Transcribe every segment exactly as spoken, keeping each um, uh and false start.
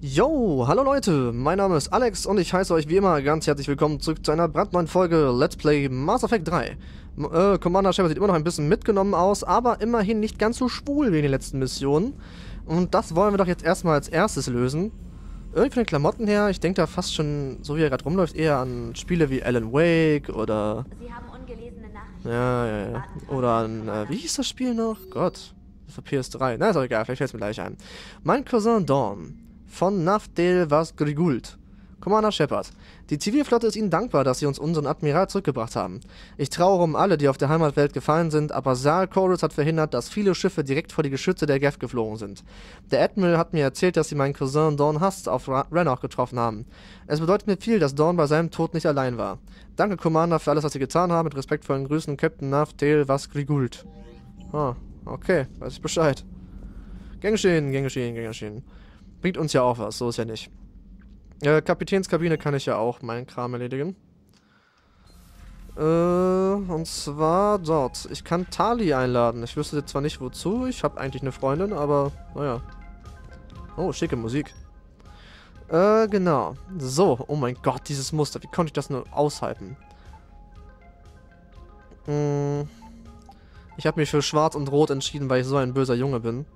Yo, hallo Leute, mein Name ist Alex und ich heiße euch wie immer ganz herzlich willkommen zurück zu einer brandneuen Folge Let's Play Mass Effect drei. M äh, Commander Shepard sieht immer noch ein bisschen mitgenommen aus, aber immerhin nicht ganz so schwul wie in den letzten Missionen. Und das wollen wir doch jetzt erstmal als erstes lösen. Irgendwie von den Klamotten her, ich denke da fast schon, so wie er gerade rumläuft, eher an Spiele wie Alan Wake oder... Sie haben ungelesene Nachrichten. Ja, ja, ja. Oder an, äh, wie hieß das Spiel noch? Gott, für P S drei. Na, ist auch egal, vielleicht fällt es mir gleich ein. Mein Cousin Dawn. Von Naftel was Grigult. Commander Shepard. Die Zivilflotte ist Ihnen dankbar, dass Sie uns unseren Admiral zurückgebracht haben. Ich trauere um alle, die auf der Heimatwelt gefallen sind, aber Saal Chorus hat verhindert, dass viele Schiffe direkt vor die Geschütze der Geth geflogen sind. Der Admiral hat mir erzählt, dass Sie meinen Cousin Dawn Hast auf Rannoch getroffen haben. Es bedeutet mir viel, dass Dawn bei seinem Tod nicht allein war. Danke, Commander, für alles, was Sie getan haben. Mit respektvollen Grüßen, Captain Naftel was Grigult. Ah, okay, weiß ich Bescheid. Gern geschehen, gern geschehen, gern geschehen. Bringt uns ja auch was, so ist ja nicht. Äh, Kapitänskabine kann ich ja auch meinen Kram erledigen. Äh, und zwar dort. Ich kann Tali einladen. Ich wüsste jetzt zwar nicht wozu, ich habe eigentlich eine Freundin, aber naja. Oh, schicke Musik. Äh, genau. So, oh mein Gott, dieses Muster. Wie konnte ich das nur aushalten? Hm. Ich habe mich für Schwarz und Rot entschieden, weil ich so ein böser Junge bin.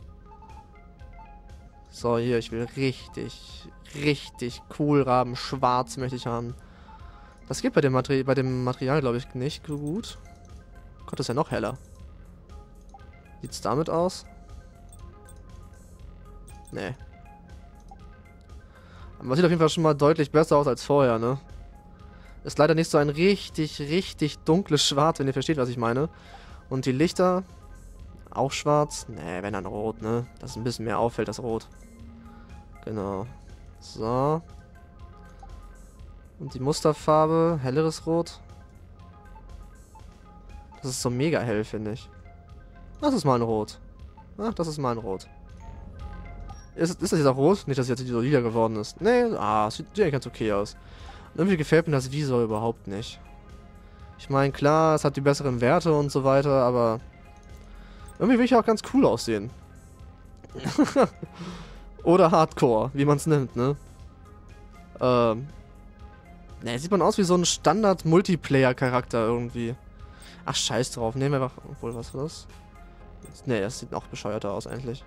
So, hier, ich will richtig, richtig Kohlraben schwarz möchte ich haben. Das geht bei dem, Materi bei dem Material, glaube ich, nicht so gut. Gott, das ist ja noch heller. Sieht's damit aus? Nee. Aber sieht auf jeden Fall schon mal deutlich besser aus als vorher, ne? Ist leider nicht so ein richtig, richtig dunkles Schwarz, wenn ihr versteht, was ich meine. Und die Lichter... auch schwarz? Nee, wenn dann rot, ne? Dass ein bisschen mehr auffällt, das Rot. Genau. So. Und die Musterfarbe, helleres Rot. Das ist so mega hell, finde ich. Das ist mal ein Rot. Ach, das ist mal ein Rot. Ist, ist das jetzt auch rot? Nicht, dass es jetzt so lila geworden ist. Nee, ah, sieht ja ganz okay aus. Irgendwie gefällt mir das Visor überhaupt nicht. Ich meine, klar, es hat die besseren Werte und so weiter, aber... irgendwie will ich auch ganz cool aussehen. Oder Hardcore, wie man es nimmt, ne? Ähm. Ne, sieht man aus wie so ein Standard-Multiplayer-Charakter irgendwie. Ach, scheiß drauf. Nehmen wir einfach... obwohl, was war das? Ne, das sieht noch bescheuerter aus eigentlich.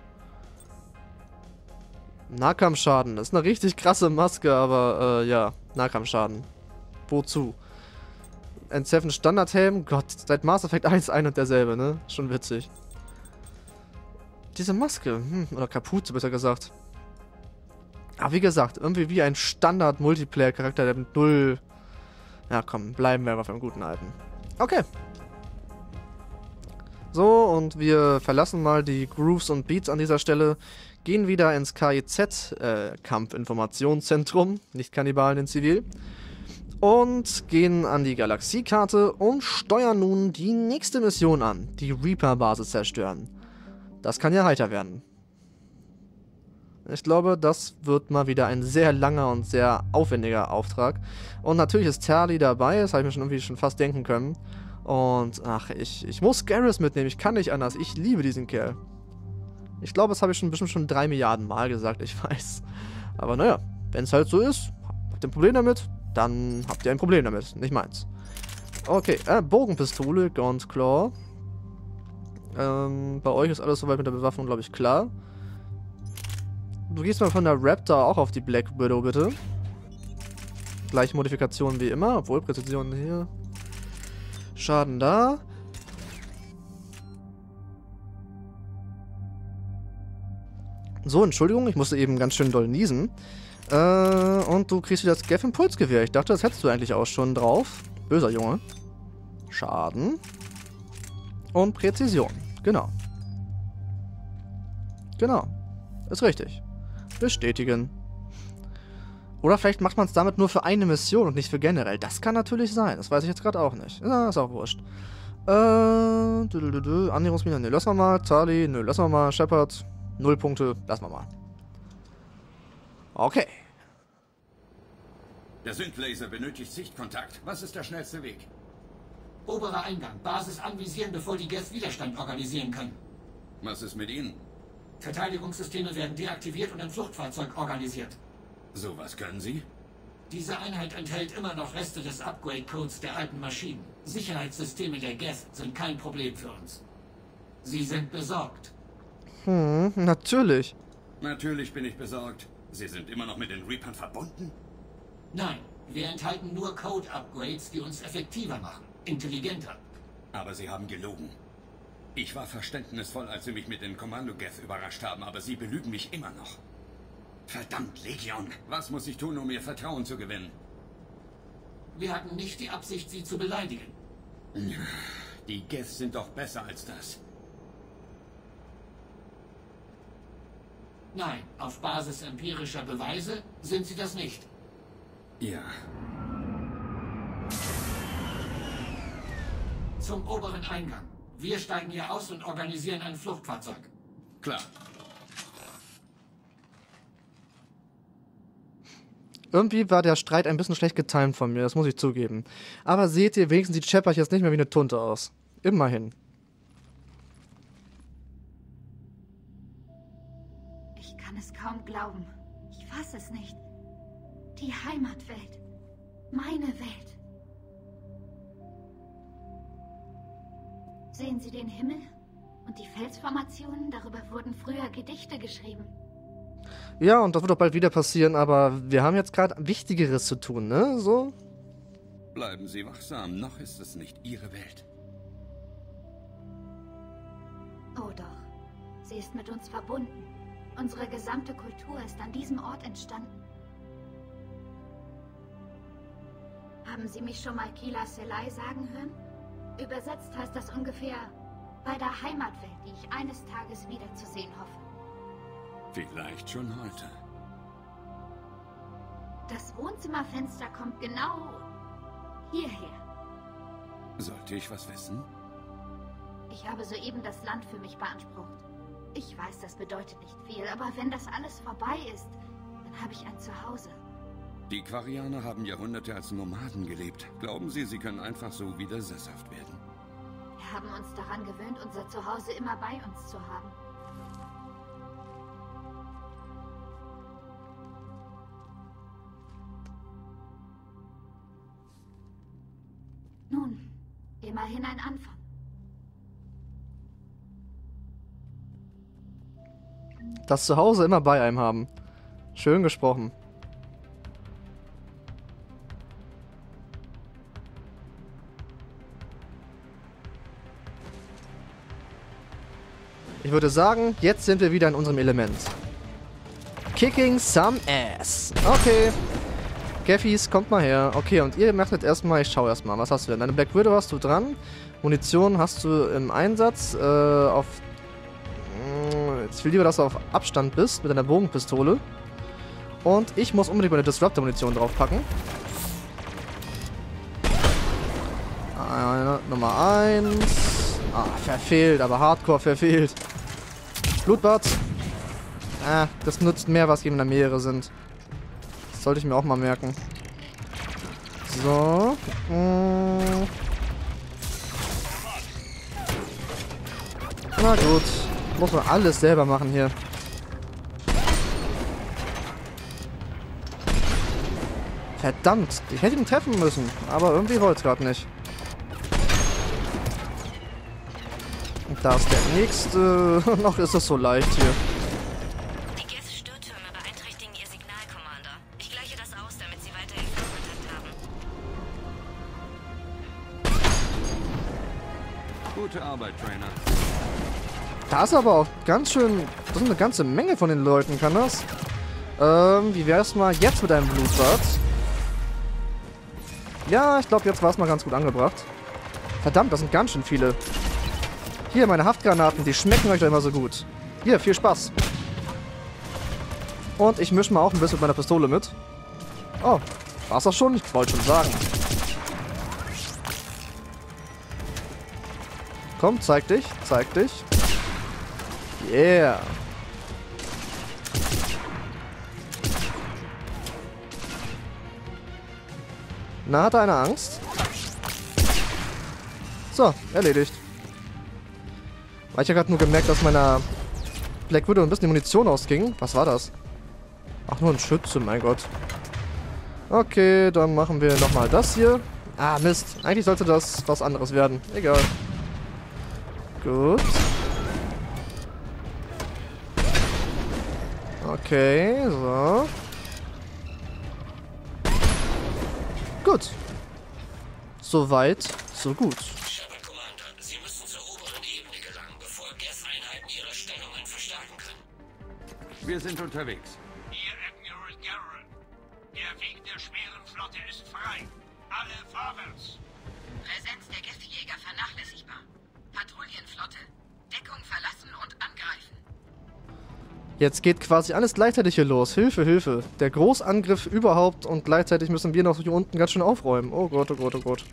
Nahkampfschaden. Das ist eine richtig krasse Maske, aber, äh, ja. Nahkampfschaden. Wozu? N sieben Standardhelm? Gott, seit Mass Effect eins ein und derselbe, ne? Schon witzig. Diese Maske, hm, oder Kapuze besser gesagt. Aber wie gesagt, irgendwie wie ein Standard-Multiplayer-Charakter, der mit null... Ja komm, bleiben wir aber beim guten Alten. Okay. So, und wir verlassen mal die Grooves und Beats an dieser Stelle, gehen wieder ins K I Z, äh, Kampfinformationszentrum, nicht Kannibalen in Zivil, und gehen an die Galaxiekarte und steuern nun die nächste Mission an, die Reaper-Basis zerstören. Das kann ja heiter werden. Ich glaube, das wird mal wieder ein sehr langer und sehr aufwendiger Auftrag. Und natürlich ist Tali dabei, das habe ich mir schon irgendwie schon fast denken können. Und ach, ich, ich muss Garrus mitnehmen, ich kann nicht anders. Ich liebe diesen Kerl. Ich glaube, das habe ich schon bestimmt schon drei Milliarden Mal gesagt, ich weiß. Aber naja, wenn es halt so ist, habt ihr ein Problem damit, dann habt ihr ein Problem damit, nicht meins. Okay, äh, Bogenpistole, Gaunt Claw. Ähm, bei euch ist alles soweit mit der Bewaffnung, glaube ich, klar. Du gehst mal von der Raptor auch auf die Black Widow, bitte. Gleiche Modifikation wie immer, obwohl Präzision hier. Schaden da. So, Entschuldigung, ich musste eben ganz schön doll niesen. Äh, und du kriegst wieder das Geth-Impulsgewehr. Ich dachte, das hättest du eigentlich auch schon drauf. Böser Junge. Schaden. Und Präzision. Genau. Genau. Ist richtig. Bestätigen. Oder vielleicht macht man es damit nur für eine Mission und nicht für generell. Das kann natürlich sein. Das weiß ich jetzt gerade auch nicht. Ja, ist auch wurscht. Äh, dü -dü -dü -dü. Annäherungsmine. Ne, lassen wir mal. Tali. Ne, lassen wir mal. Shepard. Null Punkte. Lassen wir mal. Okay. Der Synthlaser benötigt Sichtkontakt. Was ist der schnellste Weg? Oberer Eingang. Basis anvisieren, bevor die Geth Widerstand organisieren können. Was ist mit ihnen? Verteidigungssysteme werden deaktiviert und ein Fluchtfahrzeug organisiert. Sowas können Sie? Diese Einheit enthält immer noch Reste des Upgrade-Codes der alten Maschinen. Sicherheitssysteme der Geth sind kein Problem für uns. Sie sind besorgt. Hm, natürlich. Natürlich bin ich besorgt. Sie sind immer noch mit den Reapern verbunden? Nein, wir enthalten nur Code-Upgrades, die uns effektiver machen, intelligenter. Aber Sie haben gelogen. Ich war verständnisvoll, als Sie mich mit den Kommando-Geth überrascht haben, aber Sie belügen mich immer noch. Verdammt, Legion! Was muss ich tun, um Ihr Vertrauen zu gewinnen? Wir hatten nicht die Absicht, Sie zu beleidigen. Die Geth sind doch besser als das. Nein, auf Basis empirischer Beweise sind sie das nicht. Ja. Zum oberen Eingang. Wir steigen hier aus und organisieren ein Fluchtfahrzeug. Klar. Irgendwie war der Streit ein bisschen schlecht getimt von mir, das muss ich zugeben. Aber seht ihr, wenigstens sieht Shepard jetzt nicht mehr wie eine Tunte aus. Immerhin. Ich kann es kaum glauben. Ich fasse es nicht. Die Heimatwelt. Meine Welt. Sehen Sie den Himmel? Und die Felsformationen? Darüber wurden früher Gedichte geschrieben. Ja, und das wird auch bald wieder passieren, aber wir haben jetzt gerade Wichtigeres zu tun, ne? So? Bleiben Sie wachsam, noch ist es nicht Ihre Welt. Oh doch. Sie ist mit uns verbunden. Unsere gesamte Kultur ist an diesem Ort entstanden. Haben Sie mich schon mal Kila Selai sagen hören? Übersetzt heißt das ungefähr bei der Heimatwelt, die ich eines Tages wiederzusehen hoffe. Vielleicht schon heute. Das Wohnzimmerfenster kommt genau hierher. Sollte ich was wissen? Ich habe soeben das Land für mich beansprucht. Ich weiß, das bedeutet nicht viel, aber wenn das alles vorbei ist, dann habe ich ein Zuhause. Die Quarianer haben Jahrhunderte als Nomaden gelebt. Glauben Sie, sie können einfach so wieder sesshaft werden? Wir haben uns daran gewöhnt, unser Zuhause immer bei uns zu haben. Nun, immerhin ein Anfang. Das Zuhause immer bei einem haben. Schön gesprochen. Ich würde sagen, jetzt sind wir wieder in unserem Element. Kicking some ass. Okay. Geffis, kommt mal her. Okay, und ihr macht jetzt erstmal, ich schau erstmal, was hast du denn? Deine Black Widow hast du dran. Munition hast du im Einsatz. Äh, auf... Mh, jetzt will lieber, dass du auf Abstand bist mit deiner Bogenpistole. Und ich muss unbedingt meine Disruptor-Munition draufpacken. Eine, Nummer eins. Ah, verfehlt, aber hardcore verfehlt. Blutbad. Ah, das nutzt mehr, was eben in der Meere sind. Das sollte ich mir auch mal merken. So. Hm. Na gut. Muss man alles selber machen hier. Verdammt. Ich hätte ihn treffen müssen. Aber irgendwie wollte es gerade nicht. Und da ist der nächste. Noch ist es so leicht hier. Die Geth-Störtürme beeinträchtigen ihr Signal, Commander. Ich gleiche das aus, damit sie weiterhin Kontakt haben. Gute Arbeit, Trainer. Da ist aber auch ganz schön... Das sind eine ganze Menge von den Leuten, kann das? Ähm, wie wär's mal jetzt mit einem Blutbad? Ja, ich glaube, jetzt war es mal ganz gut angebracht. Verdammt, das sind ganz schön viele. Hier, meine Haftgranaten, die schmecken euch doch immer so gut. Hier, viel Spaß. Und ich mische mal auch ein bisschen mit meiner Pistole mit. Oh, war's das schon? Ich wollte schon sagen. Komm, zeig dich, zeig dich. Yeah. Na, hat er eine Angst? So, erledigt. Weil ich ja gerade nur gemerkt, dass meiner Black Widow ein bisschen die Munition ausging. Was war das? Ach, nur ein Schütze, mein Gott. Okay, dann machen wir nochmal das hier. Ah, Mist. Eigentlich sollte das was anderes werden. Egal. Gut. Okay, so. Gut. Soweit, so gut. Shepard Commander, Sie müssen zur oberen Ebene gelangen, bevor Geth-Einheiten ihre Stellungen verstärken können. Wir sind unterwegs. Hier Admiral Garrett. Der Weg der schweren Flotte ist frei. Alle vorwärts. Präsenz der Geth-Jäger vernachlässigbar. Patrouillenflotte. Deckung verlassen und angreifen. Jetzt geht quasi alles gleichzeitig hier los. Hilfe, Hilfe. Der Großangriff überhaupt und gleichzeitig müssen wir noch hier unten ganz schön aufräumen. Oh Gott, oh Gott, oh Gott.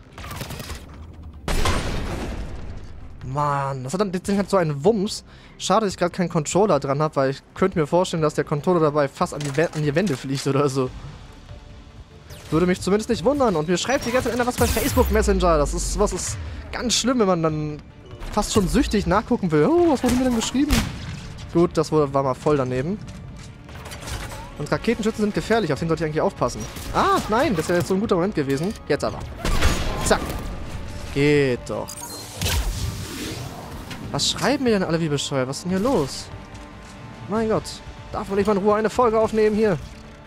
Mann, das, hat dann, das Ding hat so einen Wumms. Schade, dass ich gerade keinen Controller dran habe, weil ich könnte mir vorstellen, dass der Controller dabei fast an die, an die Wände fliegt oder so. Würde mich zumindest nicht wundern. Und mir schreibt die ganze Zeit einer was bei Facebook Messenger. Das ist was ist ganz schlimm, wenn man dann fast schon süchtig nachgucken will. Oh, was wurde mir denn geschrieben? Gut, das war mal voll daneben. Und Raketenschützen sind gefährlich, auf den sollte ich eigentlich aufpassen. Ah, nein, das wäre jetzt so ein guter Moment gewesen. Jetzt aber. Zack. Geht doch. Was schreiben mir denn alle wie bescheuert? Was ist denn hier los? Mein Gott. Darf man nicht mal in Ruhe eine Folge aufnehmen hier?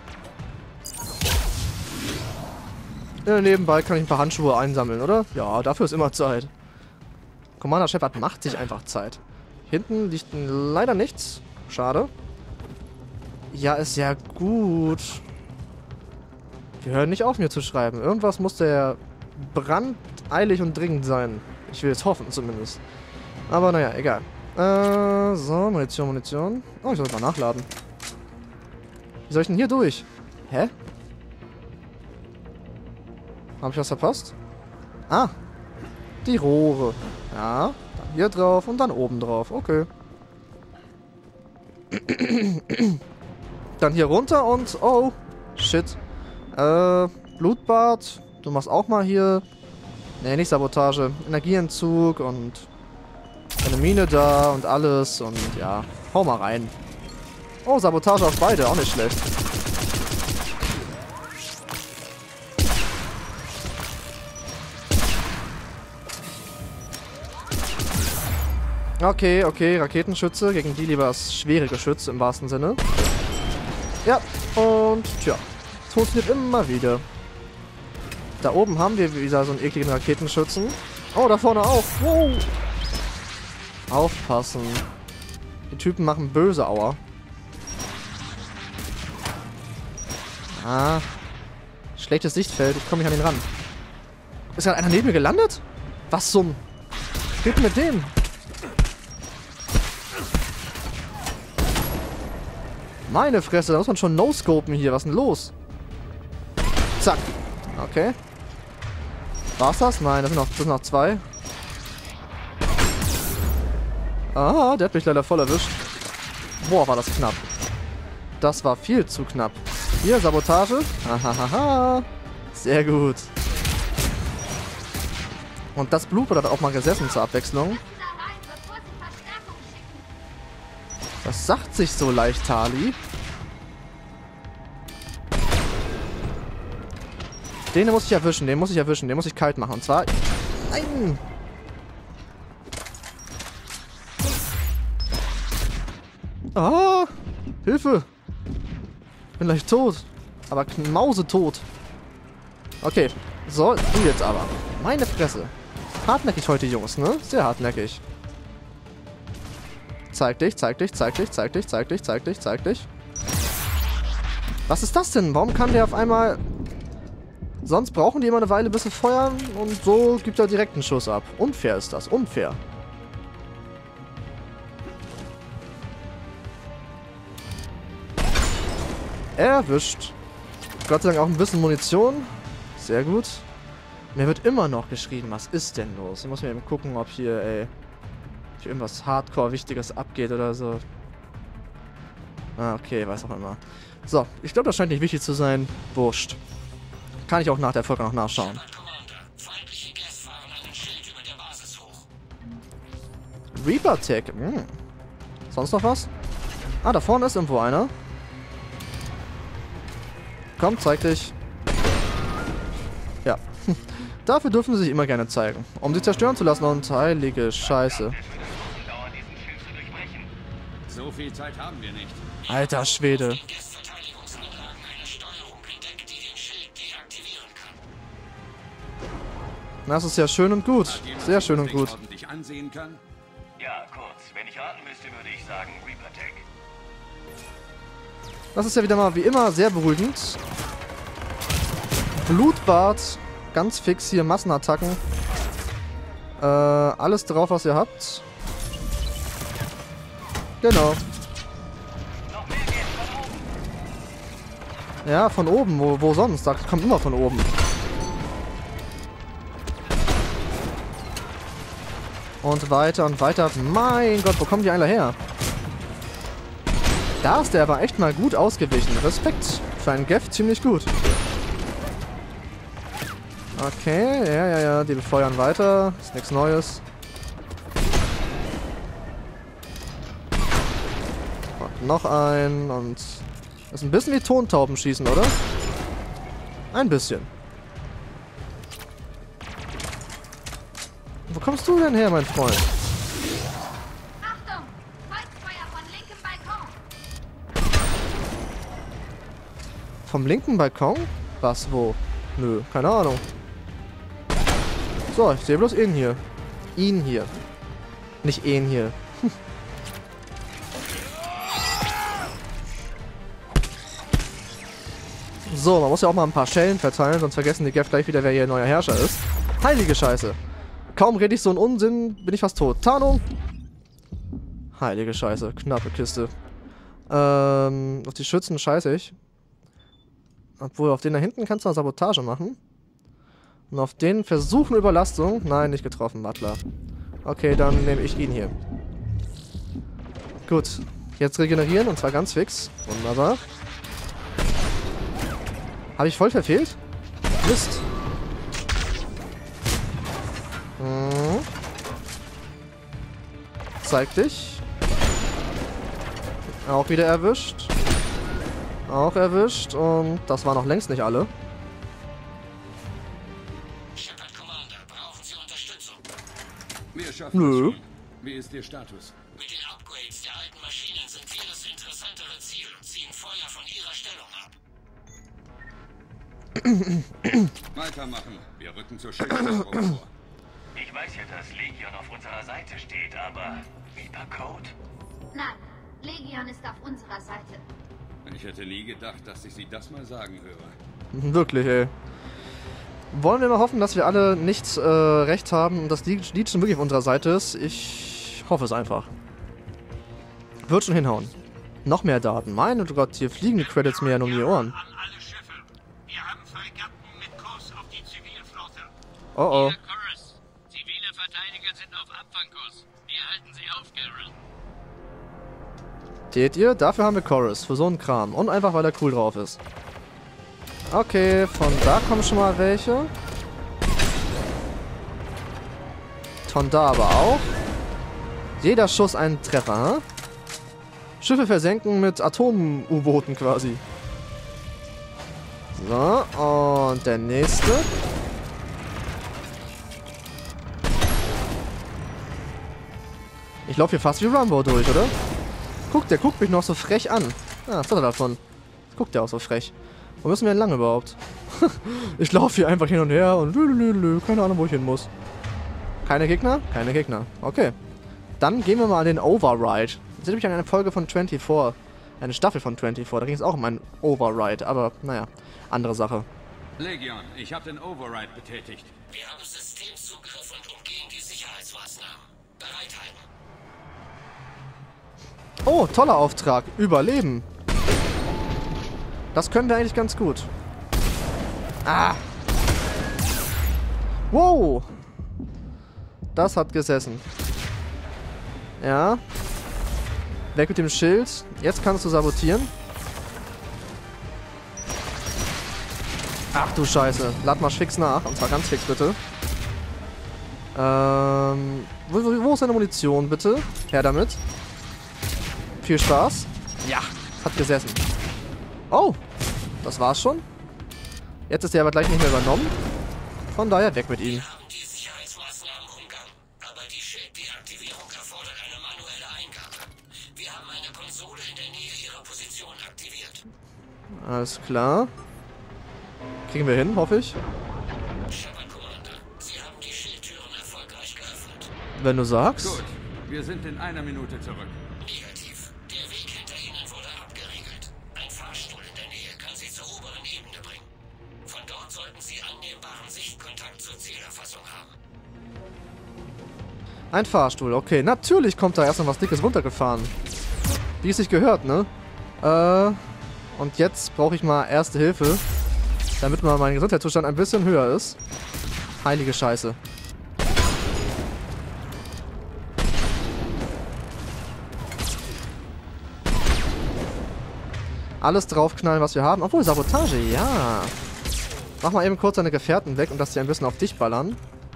Ja, nebenbei kann ich ein paar Handschuhe einsammeln, oder? Ja, dafür ist immer Zeit. Commander Shepard macht sich einfach Zeit. Hinten liegt leider nichts. Schade. Ja, ist ja gut. Wir hören nicht auf, mir zu schreiben. Irgendwas muss der brandeilig und dringend sein. Ich will es hoffen, zumindest. Aber naja, egal. Äh, so, Munition, Munition. Oh, ich soll mal nachladen. Wie soll ich denn hier durch? Hä? Habe ich was verpasst? Ah. Die Rohre. Ja. Dann hier drauf und dann oben drauf. Okay. Dann hier runter und... Oh. Shit. Äh, Blutbad. Du machst auch mal hier... Nee, nicht Sabotage. Energieentzug und... Eine Mine da und alles und ja. Hau mal rein. Oh, Sabotage auf beide. Auch nicht schlecht. Okay, okay, Raketenschütze. Gegen die lieber das schwere Geschütz im wahrsten Sinne. Ja, und tja. Es funktioniert immer wieder. Da oben haben wir wieder so einen ekligen Raketenschützen. Oh, da vorne auch. Wow. Aufpassen. Die Typen machen böse Aua. Ah. Schlechtes Sichtfeld. Ich komme nicht an den ran. Ist gerade einer neben mir gelandet? Was zum... Was geht denn mit dem? Meine Fresse, da muss man schon no-scopen hier. Was ist denn los? Zack. Okay. War's das? Nein, das sind noch, das sind noch zwei. Ah, der hat mich leider voll erwischt. Boah, war das knapp. Das war viel zu knapp. Hier, Sabotage. Ahahaha. Sehr gut. Und das Blutbad hat auch mal gesessen zur Abwechslung. Das sagt sich so leicht, Tali. Den muss ich erwischen, den muss ich erwischen, den muss ich kalt machen. Und zwar... Nein! Ah! Hilfe! Bin gleich tot. Aber mausetot. Okay. So, du jetzt aber. Meine Fresse. Hartnäckig heute, Jungs, ne? Sehr hartnäckig. Zeig dich, zeig dich, zeig dich, zeig dich, zeig dich, zeig dich, zeig dich. Was ist das denn? Warum kann der auf einmal... Sonst brauchen die immer eine Weile, bis sie feuern und so gibt er direkt einen Schuss ab. Unfair ist das, unfair. Erwischt. Gott sei Dank auch ein bisschen Munition. Sehr gut. Mir wird immer noch geschrieben, was ist denn los? Ich muss mir eben gucken, ob hier, ey, hier irgendwas Hardcore-Wichtiges abgeht oder so. Ah, okay, weiß auch immer. So, ich glaube, das scheint nicht wichtig zu sein. Wurscht. Kann ich auch nach der Folge noch nachschauen. Reaper Tech. Hm. Sonst noch was? Ah, da vorne ist irgendwo einer. Komm, zeig dich. Ja. Dafür dürfen sie sich immer gerne zeigen. Um sie zerstören zu lassen und heilige Scheiße. So viel Zeit haben wir nicht. Alter Schwede. Das ist ja schön und gut. Sehr schön und gut. Ansehen kann? Ja, kurz. Wenn ich raten müsste, würde ich sagen Reaper Tech. Das ist ja wieder mal wie immer sehr beruhigend. Blutbad. Ganz fix hier. Massenattacken. Äh, alles drauf, was ihr habt. Genau. Ja, von oben. Wo, wo sonst? Das kommt immer von oben. Und weiter und weiter. Mein Gott, wo kommen die alle her? Da ist der aber echt mal gut ausgewichen. Respekt. Für einen Geth ziemlich gut. Okay, ja, ja, ja. Die befeuern weiter. Ist nichts Neues. Und noch ein. Und das ist ein bisschen wie Tontauben schießen, oder? Ein bisschen. Wo kommst du denn her, mein Freund? Achtung! Holzfeuer von linkem Balkon! Vom linken Balkon? Was, wo? Nö, keine Ahnung. So, ich sehe bloß ihn hier. Ihn hier. Nicht ihn hier. So, man muss ja auch mal ein paar Schellen verteilen, sonst vergessen die Geth gleich wieder, wer hier neuer Herrscher ist. Heilige Scheiße. Kaum rede ich so einen Unsinn, bin ich fast tot. Tarnung! Heilige Scheiße, knappe Kiste. Ähm, auf die Schützen scheiße ich. Obwohl, auf den da hinten kannst du eine Sabotage machen. Und auf den versuchen Überlastung. Nein, nicht getroffen, Butler. Okay, dann nehme ich ihn hier. Gut. Jetzt regenerieren, und zwar ganz fix. Wunderbar. Habe ich voll verfehlt? Mist. Hm. Zeig dich. Auch wieder erwischt. Auch erwischt. Und das war noch längst nicht alle. Shepard Commander, brauchen Sie Unterstützung? Wir schaffen Nö. das schon. Wie ist Ihr Status? Mit den Upgrades der alten Maschinen sind wir das interessantere Ziel und ziehen Feuer von Ihrer Stellung ab. Weitermachen. Wir rücken zur Schilderung vor. Ich weiß ja, dass Legion auf unserer Seite steht, aber Reaper Code? Nein, Legion ist auf unserer Seite. Ich hätte nie gedacht, dass ich Sie das mal sagen höre. Wirklich, ey. Wollen wir mal hoffen, dass wir alle nicht äh, recht haben und dass die Legion wirklich auf unserer Seite ist? Ich hoffe es einfach. Wird schon hinhauen. Noch mehr Daten. Mein Gott, hier fliegen die Credits mir ja um die Ohren. An alle Schiffe. Wir haben Fregatten mit Kurs auf die Zivilflotte. Oh oh. Chorus. Zivile Verteidiger sind auf Abfangkurs. Wir halten sie auf, Garrel. Seht ihr? Dafür haben wir Chorus. Für so einen Kram. Und einfach, weil er cool drauf ist. Okay, von da kommen schon mal welche. Von da aber auch. Jeder Schuss ein Treffer, hm? Schiffe versenken mit Atom-U-Booten quasi. So, und der nächste. Ich laufe hier fast wie Rambo durch, oder? Guck, der guckt mich noch so frech an. Ah, was hat er davon? Guckt der auch so frech. Wo müssen wir denn lang überhaupt? Ich laufe hier einfach hin und her und lülülülü, keine Ahnung, wo ich hin muss. Keine Gegner? Keine Gegner. Okay. Dann gehen wir mal an den Override. Das ist nämlich eine Folge von vierundzwanzig. Eine Staffel von vierundzwanzig. Da ging es auch um einen Override. Aber, naja, andere Sache. Legion, ich habe den Override betätigt. Wir haben Systemzugriff und umgehen die Sicherheitsmaßnahmen. Bereithalten. Oh, toller Auftrag. Überleben. Das können wir eigentlich ganz gut. Ah. Wow. Das hat gesessen. Ja. Weg mit dem Schild. Jetzt kannst du sabotieren. Ach du Scheiße. Lad mal fix nach. Und zwar ganz fix, bitte. Ähm. Wo, wo, wo ist deine Munition, bitte? Her damit. Viel Spaß. Ja. Hat gesessen. Oh. Das war's schon. Jetzt ist er aber gleich nicht mehr übernommen. Von daher weg mit ihm. Wir haben die Sicherheitsmaßnahmen umgangen, aber die Schilddeaktivierung erfordert eine manuelle Eingabe. Wir haben eine Konsole in der Nähe Ihrer Position aktiviert. Alles klar. Kriegen wir hin, hoffe ich. Shepard, Commander, Sie haben die Schildtüren erfolgreich geöffnet. Wenn du sagst. Gut, wir sind in einer Minute zurück. Negativ. Der Weg hinter Ihnen wurde abgeriegelt. Ein Fahrstuhl in der Nähe kann Sie zur oberen Ebene bringen. Von dort sollten Sie annehmbaren Sichtkontakt zur Zielerfassung haben. Ein Fahrstuhl, okay. Natürlich kommt da erst noch was Dickes runtergefahren. Wie es sich gehört, ne? Äh, und jetzt brauche ich mal Erste Hilfe, damit mal mein Gesundheitszustand ein bisschen höher ist. Heilige Scheiße. Alles draufknallen, was wir haben. Obwohl, Sabotage, ja. Mach mal eben kurz deine Gefährten weg und dass die ein bisschen auf dich ballern.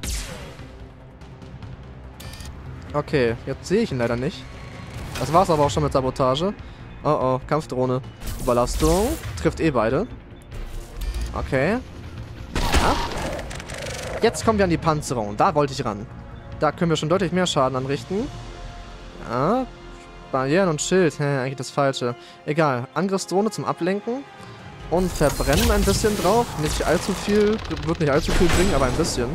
Okay, jetzt sehe ich ihn leider nicht. Das war's aber auch schon mit Sabotage. Oh oh, Kampfdrohne. Überlastung. Trifft eh beide. Okay. Ja. Jetzt kommen wir an die Panzerung. Da wollte ich ran. Da können wir schon deutlich mehr Schaden anrichten. Ja. Barrieren und Schild. Hä, eigentlich das Falsche. Egal. Angriffsdrohne zum Ablenken. Und verbrennen ein bisschen drauf. Nicht allzu viel. Wird nicht allzu viel bringen, aber ein bisschen.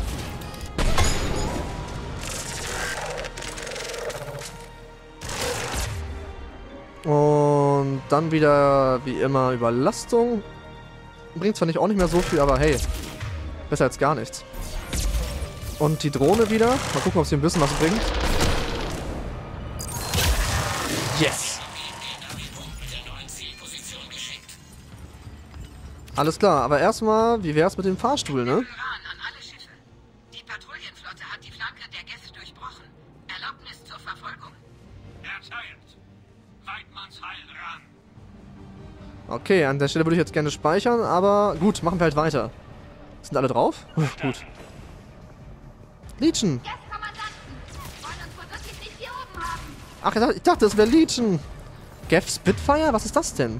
Und dann wieder, wie immer, Überlastung. Bringt zwar nicht auch nicht mehr so viel, aber hey. Besser als gar nichts. Und die Drohne wieder. Mal gucken, ob sie ein bisschen was bringt. Yes! Alles klar, aber erstmal, wie wär's mit dem Fahrstuhl, ne? An alle Schiffe. Die Patrouillenflotte hat die Flanke der Geth durchbrochen. Erlaubnis zur Verfolgung. Erteilt. Weidmanns Heil ran. Okay, an der Stelle würde ich jetzt gerne speichern, aber gut, machen wir halt weiter. Sind alle drauf? Gut. Legion! Geth-Kommandanten wollen uns wohl wirklich nicht hier oben haben. Ach, ich dachte, ich dachte, das wäre Legion. Geth Spitfire? Was ist das denn?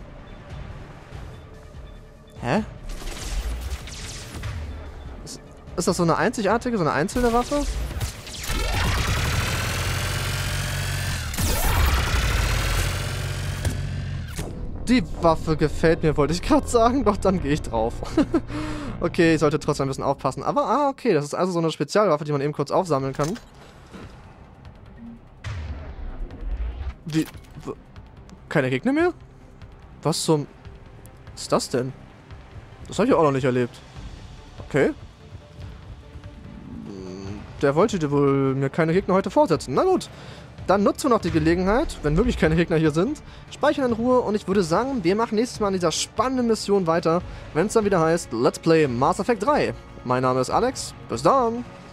Hä? Ist, ist das so eine einzigartige, so eine einzelne Waffe? Die Waffe gefällt mir, wollte ich gerade sagen, doch dann gehe ich drauf. Okay, ich sollte trotzdem ein bisschen aufpassen. Aber, ah, okay, das ist also so eine Spezialwaffe, die man eben kurz aufsammeln kann. Wie? w- Keine Gegner mehr? Was zum... Was ist das denn? Das habe ich auch noch nicht erlebt. Okay. Der wollte dir wohl mir keine Gegner heute vorsetzen. Na gut. Dann nutzen wir noch die Gelegenheit, wenn wirklich keine Gegner hier sind, speichern in Ruhe und ich würde sagen, wir machen nächstes Mal an dieser spannenden Mission weiter, wenn es dann wieder heißt Let's Play Mass Effect drei. Mein Name ist Alex, bis dann!